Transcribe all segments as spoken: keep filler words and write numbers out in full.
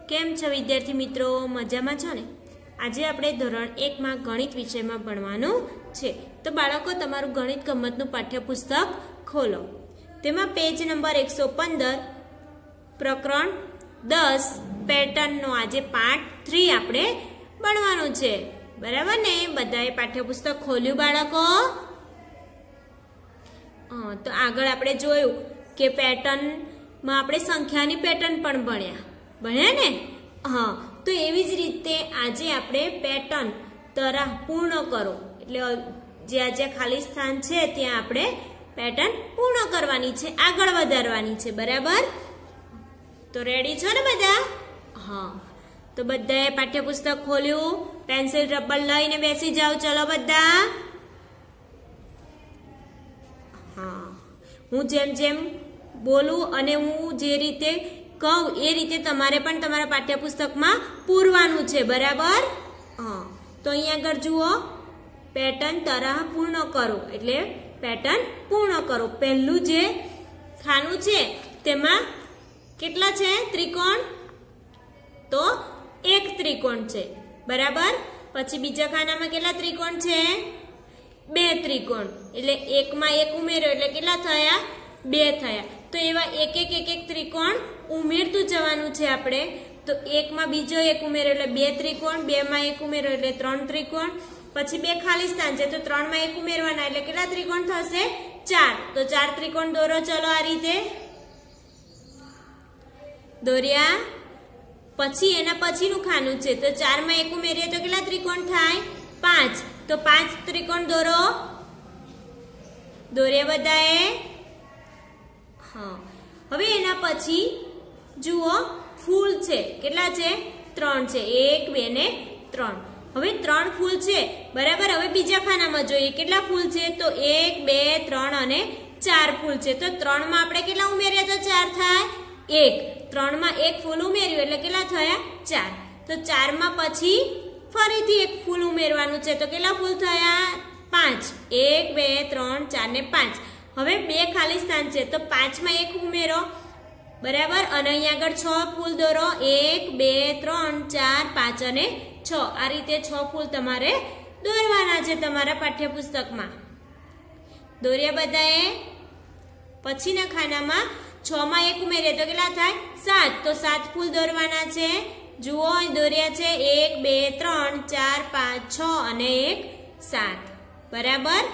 કેમ છો વિદ્યાર્થી મિત્રો? મજામાં છો ને? આજે આપણે ધોરણ એક માં ગણિત વિષયમાં ભણવાનું છે. તો બાળકો, તમારું ગણિત ગમ્મતનું પાઠ્યપુસ્તક ખોલો. તેમાં પેજ નંબર એકસો પંદર, પ્રકરણ દસ, પેટર્નનો આજે પાઠ ત્રણ આપણે ભણવાનું છે. બરાબર ને? બધાએ પાઠ્યપુસ્તક ખોલ્યું બાળકો? હા, તો આગળ આપણે જોયું કે પેટર્નમાં આપણે સંખ્યાની પેટર્ન પણ ભણ્યા ભણ્યા ને? હા, તો એવી જ રીતે આજે આપણે પેટર્ન તરાહ પૂર્ણ કરો, એટલે જ્યાં જ્યાં ખાલી સ્થાન છે ત્યાં આપણે પેટર્ન પૂર્ણ કરવાની છે, આગળ વધારવાની છે. બરાબર? તો રેડી છો ને બધા? હા, તો બધાએ પાઠ્યપુસ્તક ખોલ્યું, પેન્સિલ રબર લઈને બેસી જાઓ. ચલો બધા. હા, હું જેમ જેમ બોલું અને હું જે રીતે કહું એ રીતે તમારે પણ તમારા પાઠ્યપુસ્તકમાં પૂરવાનું છે. બરાબર? હા, તો અહીંયા આગળ જુઓ, પેટર્ન તરાહ પૂર્ણ કરો એટલે પેટર્ન પૂર્ણ કરો. પહેલું જે ખાનું છે તેમાં કેટલા છે ત્રિકોણ? તો એક ત્રિકોણ છે. બરાબર? પછી બીજા ખાનામાં કેટલા ત્રિકોણ છે? બે ત્રિકોણ. એટલે એકમાં એક ઉમેર્યો એટલે કેટલા થયા? બે થયા. તો એવા એક એક એક એક ત્રિકોણ ઉમેરતું જવાનું છે આપણે. તો એકમાં બીજો એક ઉમેર્યો એટલે બે ત્રિકોણ, બે માં એક ઉમેર્યો એટલે ત્રણ ત્રિકોણ, પછી બે ખાલી સ્થાન છે તો ત્રણ માં એક ઉમેરવાના એટલે કેટલા ત્રિકોણ થશે? ચાર. તો ચાર ત્રિકોણ દોરો. ચલો, આ રીતે દોર્યા. પછી એના પછીનું ખાનું છે તો ચાર માં એક ઉમેરીએ તો કેટલા ત્રિકોણ થાય? પાંચ. તો પાંચ ત્રિકોણ દોરો. દોર્યા બધાએ? હા, હવે એના પછી જુઓ, ફૂલ છે. કેટલા છે? ત્રણ છે. એક, બે ને ત્રણ. હવે ત્રણ ફૂલ છે. બરાબર? હવે બીજા ખાનામાં જોઈએ કેટલા ફૂલ છે. તો એક, બે, ત્રણ અને ચાર ફૂલ છે. તો ત્રણ માં આપણે કેટલા ઉમેર્યા તો ચાર થાય? એક. ત્રણ માં એક ફૂલ ઉમેર્યું એટલે કેટલા થયા? ચાર. તો ચાર માં પછી ફરીથી એક ફૂલ ઉમેરવાનું છે તો કેટલા ફૂલ થયા? પાંચ. એક, બે, ત્રણ, ચાર ને પાંચ. હવે બે ખાલી સ્થાન છે તો પાંચ માં એક ઉમેરો. બરાબર? અને અહીંયા આગળ છ ફૂલ દોરો. એક, બે, ત્રણ, ચાર, પાંચ અને છ. આ રીતે છ ફૂલ તમારે દોરવાના છે તમારા પાઠ્યપુસ્તકમાં. દોર્યા બધાએ? પછીના ખાનામાં છ માં એક ઉમેરીએ તો કેટલા થાય? સાત. તો સાત ફૂલ દોરવાના છે. જુઓ, અહીં દોર્યા છે એક, બે, ત્રણ, ચાર, પાંચ, છ અને એક સાત. બરાબર?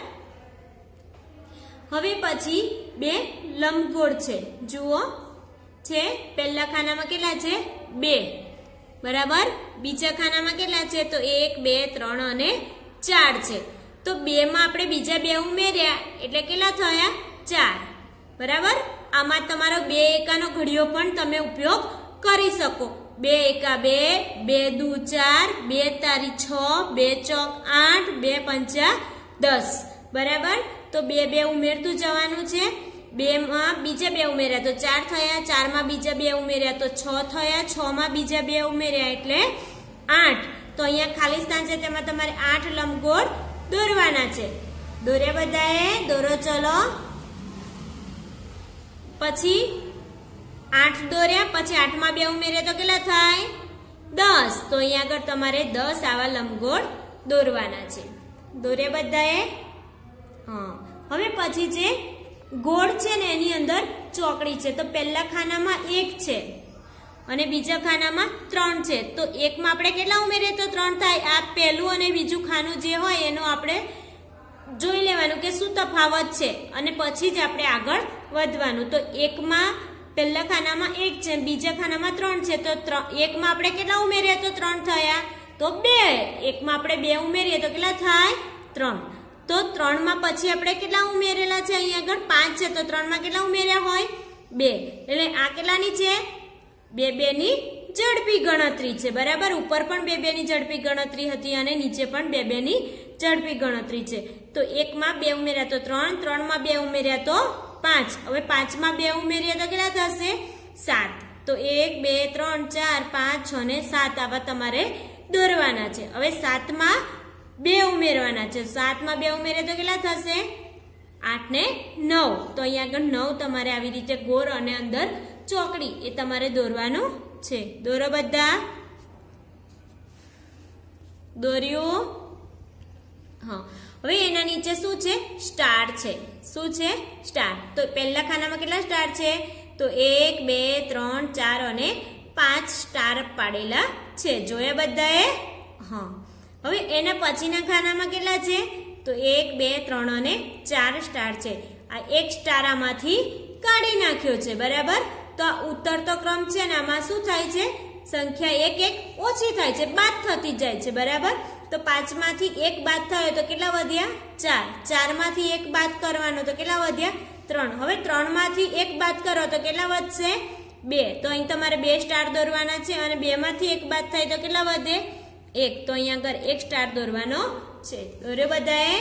હવે પછી બે લંબગોળ છે. જુઓ છે, પહેલા ખાનામાં કેટલા છે? બે. બરાબર? બીજા ખાનામાં કેટલા છે? તો એક, બે, ત્રણ અને ચાર છે. તો બે માં આપણે બીજા બે ઉમેર્યા એટલે કેટલા થયા? ચાર. બરાબર? આમાં તમારો બે એકાનો ઘડિયો પણ તમે ઉપયોગ કરી શકો. બે એકા બે, બે દુ ચાર, બે તારી છ, બે ચોક આઠ, બે પંચા દસ. બરાબર? તો બે બે ઉમેરતું જવાનું છે. બે માં બીજા બે ઉમેર્યા તો ચાર થયા, ચાર માં બીજા બે ઉમેર્યા તો છ થયા, છ માં બીજા બે ઉમેર્યા એટલે આઠ. તો અહીંયા ખાલી સ્થાન છે તેમાં તમારે આઠ લંબગોળ દોરવાના છે. દોર્યા બધાએ? દોરો. ચલો. પછી આઠ દોર્યા, પછી આઠ માં બે ઉમેર્યા તો કેટલા થાય? દસ. તો અહીંયા આગળ તમારે દસ આવા લંબગોળ દોરવાના છે. દોર્યા બધાએ? હા. હવે પછી જે ગોળ છે ને એની અંદર ચોકડી છે. તો પહેલા ખાનામાં એક છે અને બીજા ખાનામાં ત્રણ છે. તો એકમાં આપણે કેટલા ઉમેરીએ તો ત્રણ થાય? આ પહેલું અને બીજું ખાનું જે હોય એનું આપણે જોઈ લેવાનું કે શું તફાવત છે અને પછી જ આપણે આગળ વધવાનું. તો એકમાં પહેલા ખાનામાં એક છે, બીજા ખાનામાં ત્રણ છે. તો એકમાં આપણે કેટલા ઉમેર્યા તો ત્રણ થયા? તો બે. એકમાં આપણે બે ઉમેરીએ તો કેટલા થાય? ત્રણ. તો ત્રણ માં પછી આપણે કેટલા ઉમેરેલા છે? અહીંયા આગળ પાંચ છે. તો ત્રણ માં કેટલા ઉમેર્યા હોય? બે. એટલે આ કેટલાની છે? બે બે ની ઝડપી ગણતરી છે. બરાબર? ઉપર પણ બે બે ની ઝડપી ગણતરી હતી અને નીચે પણ બે બે ની ઝડપી ગણતરી છે. તો એકમાં બે ઉમેર્યા તો ત્રણ, ત્રણ માં બે ઉમેર્યા તો પાંચ. હવે પાંચ માં બે ઉમેર્યા તો કેટલા થશે? સાત. તો એક, બે, ત્રણ, ચાર, પાંચ, છ ને સાત આવા તમારે દોરવાના છે. હવે સાત માં બે ઉમેરવાના છે. સાત માં બે ઉમેરે તો કેટલા થશે? આઠ ને નવ. તો અહીંયા આગળ નવ તમારે આવી રીતે ગોળ અને અંદર ચોકડી એ તમારે દોરવાનું છે. દોરો બધા. દોર્યું. હા, હવે એના નીચે શું છે? સ્ટાર છે. શું છે? સ્ટાર. તો પહેલા ખાનામાં કેટલા સ્ટાર છે? તો એક, બે, ત્રણ, ચાર અને પાંચ સ્ટાર પાડેલા છે. જોયા બધાએ? હા. હવે એના પછીના ખાનામાં કેટલા છે? તો એક, બે, ત્રણ અને ચાર સ્ટાર છે. આ એક સ્ટાર આમાંથી કાઢી નાખ્યો છે. બરાબર. તો આ ઉતરતો ક્રમ છે ને આમાં શું થાય છે? સંખ્યા એક એક ઓછી થાય છે, બાદ થતી જાય છે. બરાબર. તો પાંચ માંથી એક બાદ થયો તો કેટલા વધ્યા? ચાર. ચાર માંથી એક બાદ કરવાનો તો કેટલા વધ્યા? ત્રણ. હવે ત્રણ માંથી એક બાદ કરો તો કેટલા વધશે? બે. તો અહીં તમારે બે સ્ટાર દોરવાના છે અને બે માંથી એક બાદ થાય તો કેટલા વધે? એક. તો અહીંયા આગળ એક સ્ટાર દોરવાનો છે. દોરે બધાએ?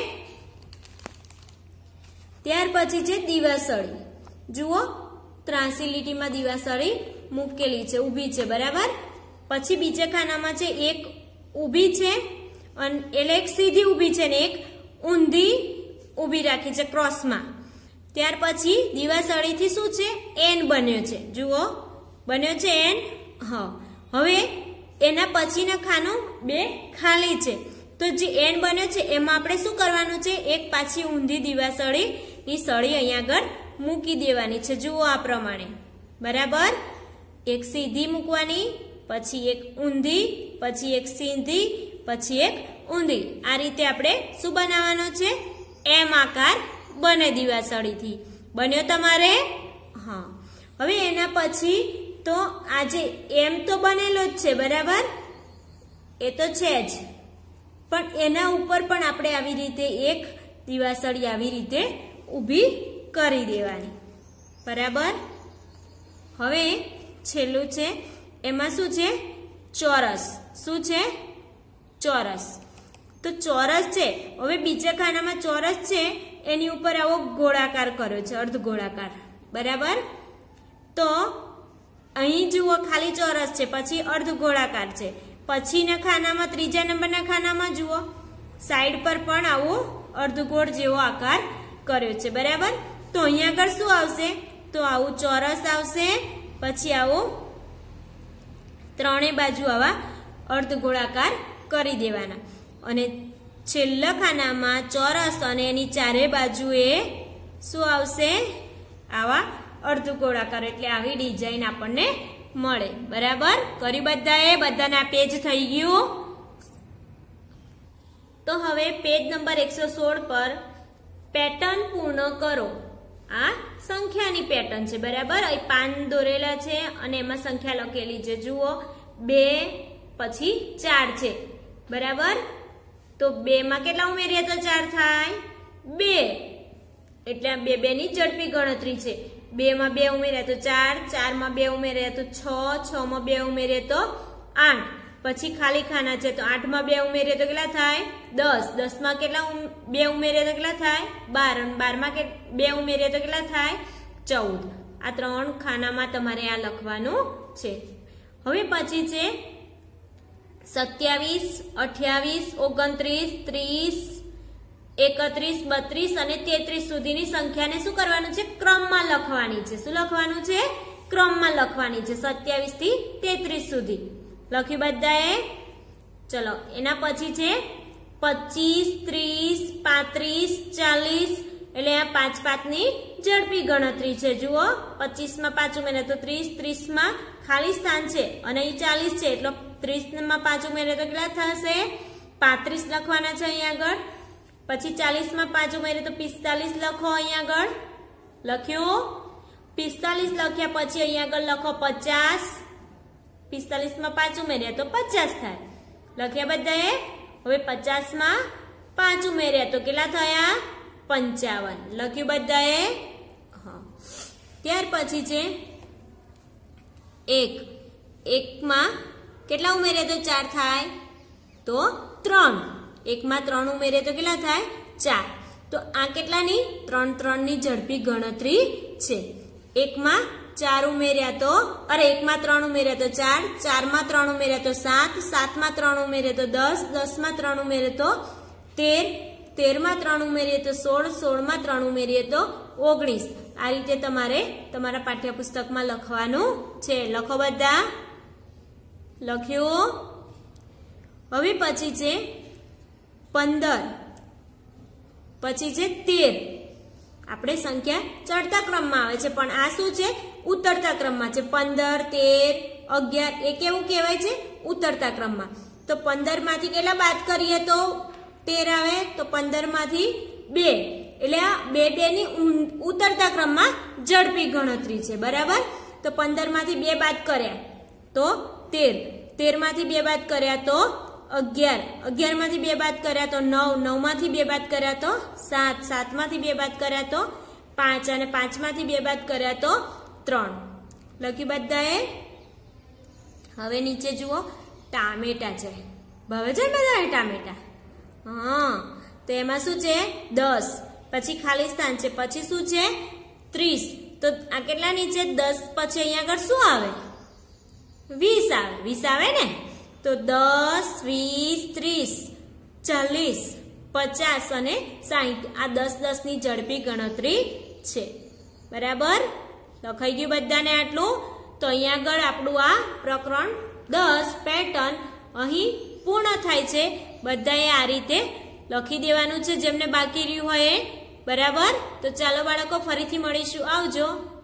ત્યાર પછી છે દિવાસળી. જુઓ, ત્રાસી લીટીમાં દિવાસળી મૂકેલી છે, ઊભી છે. બરાબર. પછી બીજા ખાનામાં છે એક ઊભી છે એટલે એક સીધી ઊભી છે ને એક ઊંધી ઊભી રાખી છે ક્રોસમાં. ત્યાર પછી દિવાસળીથી શું છે? એન બન્યો છે. જુઓ, બન્યો છે એન. હા. હવે એના પછીના ખાનું બે ખાલી છે. તો જે એન બન્યો છે એમાં આપણે શું કરવાનું છે? એક પાછી ઊંધી દિવાસળી ની સળી અહીંયા આગળ મૂકી દેવાની છે. જુઓ આ પ્રમાણે. બરાબર. એક સીધી મૂકવાની, પછી એક ઊંધી, પછી એક સીધી, પછી એક ઊંધી. આ રીતે આપણે શું બનાવવાનો છે? એમ આકાર બને દિવાસળીથી. બન્યો તમારે? હા. હવે એના પછી તો આજે એમ તો બનેલો જ છે. બરાબર. એ તો છે જ, પણ એના ઉપર પણ આપણે આવી રીતે એક દિવાસળી આવી રીતે ઊભી કરી દેવાની. બરાબર. હવે છેલ્લું છે એમાં શું છે? ચોરસ. શું છે? ચોરસ. તો ચોરસ છે. હવે બીજા ખાનામાં ચોરસ છે એની ઉપર આવો ગોળાકાર કર્યો છે, અર્ધ ગોળાકાર. બરાબર. તો અહીં જુઓ ખાલી ચોરસ છે, પછી અર્ધ ગોળાકાર છે. પછીના ખાનામાં, ત્રીજા નંબરના ખાનામાં જુઓ સાઈડ પર પણ આવો અર્ધગોળ જેવો આકાર કર્યો છે. બરાબર. તો અહીંયા આગળ શું આવશે? તો આવું ચોરસ આવશે. પછી આવો ત્રણે બાજુ આવા અર્ધગોળાકાર કરી દેવાના. અને છેલ્લા ખાનામાં ચોરસ અને એની ચારે બાજુએ શું આવશે? આવા અર્ધગોળાકાર. એટલે આવી ડિઝાઇન આપણને મળે. બરાબર. કરી બધાએ? બધાના પેજ થઈ ગયું. તો હવે પેજ નંબર એકસો સોળ પર પેટર્ન પૂર્ણ કરો. આ સંખ્યાની પેટર્ન છે. બરાબર. અહીં પાન દોરેલા છે અને એમાં સંખ્યા લખેલી છે. જુઓ, બે પછી ચાર છે. બરાબર. તો બે માં કેટલા ઉમેરીએ તો ચાર થાય? બે. એટલે બે બે ની ઝડપી ગણતરી છે. બે માં બે ઉમેર્યા તો ચાર, ચાર માં બે ઉમેર્યા તો છ, છ માં બે ઉમેરીએ તો આઠ. પછી ખાલી ખાના છે તો આઠ માં બે ઉમેરીએ તો કેટલા થાય? દસ. દસ માં કેટલા બે ઉમેરીએ તો કેટલા થાય? બાર. બાર માં બે ઉમેરીએ તો કેટલા થાય? ચૌદ. આ ત્રણ ખાનામાં તમારે આ લખવાનું છે. હવે પછી છે સત્યાવીસ, અઠ્યાવીસ, ઓગણત્રીસ, ત્રીસ, એકત્રીસ, બત્રીસ અને તેત્રીસ સુધીની સંખ્યાને શું કરવાનું છે? ક્રમમાં લખવાની છે. શું લખવાનું છે? ક્રમમાં લખવાની છે. સત્યાવીસ થી તેત્રીસ સુધી લખ્યું બધાએ? ચલો, એના પછી છે પચીસ, ત્રીસ, પાંત્રીસ, ચાલીસ. એટલે આ પાંચ પાંચ ની ઝડપી ગણતરી છે. જુઓ, પચીસ માં પાંચ ઉમેરે તો ત્રીસ, ત્રીસ માં ખાલી સ્થાન છે અને અહીં ચાલીસ છે એટલે ત્રીસ માં પાંચ ઉમેરે તો કેટલા થશે? પાંત્રીસ લખવાના છે અહીંયા આગળ. પછી ચાલીસ માં પાંચ ઉમેરે તો પિસ્તાલીસ લખો અહીંયા આગળ. લખ્યું? પિસ્તાલીસ લખ્યા પછી અહીંયા આગળ લખો પચાસ. પિસ્તાલીસ માં પાંચ ઉમેર્યા તો પચાસ થાય. લખ્યા બધાએ? હવે પચાસ માં પાંચ ઉમેર્યા તો કેટલા થયા? પંચાવન. લખ્યું બધાએ? હા. ત્યાર પછી છે એક. એક માં કેટલા ઉમેર્યા તો ચાર થાય? તો ત્રણ. એક માં ત્રણ ઉમેરે તો કેટલા થાય? ચાર. તો આ કેટલાની? ત્રણ ત્રણ ની ઝડપી ગણતરી છે. એક માં ચાર ઉમેર્યા તો અરે એક માં ત્રણ ઉમેર્યા તો ચાર, ચાર માં ત્રણ ઉમેર્યા તો સાત, સાત માં ત્રણ ઉમેર્યા તો દસ, દસ માં ત્રણ ઉમેર્યા તો તેર, તેર માં ત્રણ ઉમેરીએ તો સોળ, સોળ માં ત્રણ ઉમેરીએ તો ઓગણીસ. આ રીતે તમારે તમારા પાઠ્યપુસ્તકમાં લખવાનું છે. લખો બધા. લખ્યું. હવે પછી છે પંદર, પછી છે તેર. આપણે સંખ્યા ચડતા ક્રમમાં આવે છે પણ આ શું છે? ઉતરતા ક્રમમાં છે. પંદર, તેર, અગિયાર એ કેવું કહેવાય છે? ઉતરતા ક્રમમાં. તો પંદર માંથી કેટલા બાદ કરીએ તો તેર આવે? તો પંદર માંથી બે, એટલે આ બે બે ની ઉતરતા ક્રમમાં ઝડપી ગણતરી છે. બરાબર. તો પંદર માંથી બે બાદ કર્યા તો તેર, તેર માંથી બે બાદ કર્યા તો અગિયાર, અગિયાર માંથી બે બાદ કર્યા તો નવ, નવ માંથી બે બાદ કર્યા તો સાત, સાત માંથી બે બાદ કર્યા તો પાંચ અને પાંચ માંથી બે બાદ કર્યા તો ત્રણ. લખ્યું બધાએ? હવે નીચે જુઓ, ટામેટા છે. ભાવે છે બધા ટામેટા? હા. તો એમાં શું છે? દસ, પછી ખાલી સ્થાન છે, પછી શું છે? ત્રીસ. તો આ કેટલા નીચે? દસ પછી અહીંયા આગળ શું આવે? વીસ આવે. વીસ આવે ને? તો દસ, વીસ, ત્રીસ, ચાલીસ, પચાસ અને સાહીઠ. આ દસ દસ ની ઝડપી ગણતરી છે. બરાબર. લખાઈ ગયું બધાને આટલું? તો અહીંયા આગળ આપણું આ પ્રકરણ દસ પેટર્ન અહીં પૂર્ણ થાય છે. બધાએ આ રીતે લખી દેવાનું છે જેમને બાકી રહ્યું હોય. બરાબર. તો ચાલો બાળકો, ફરીથી મળીશું. આવજો.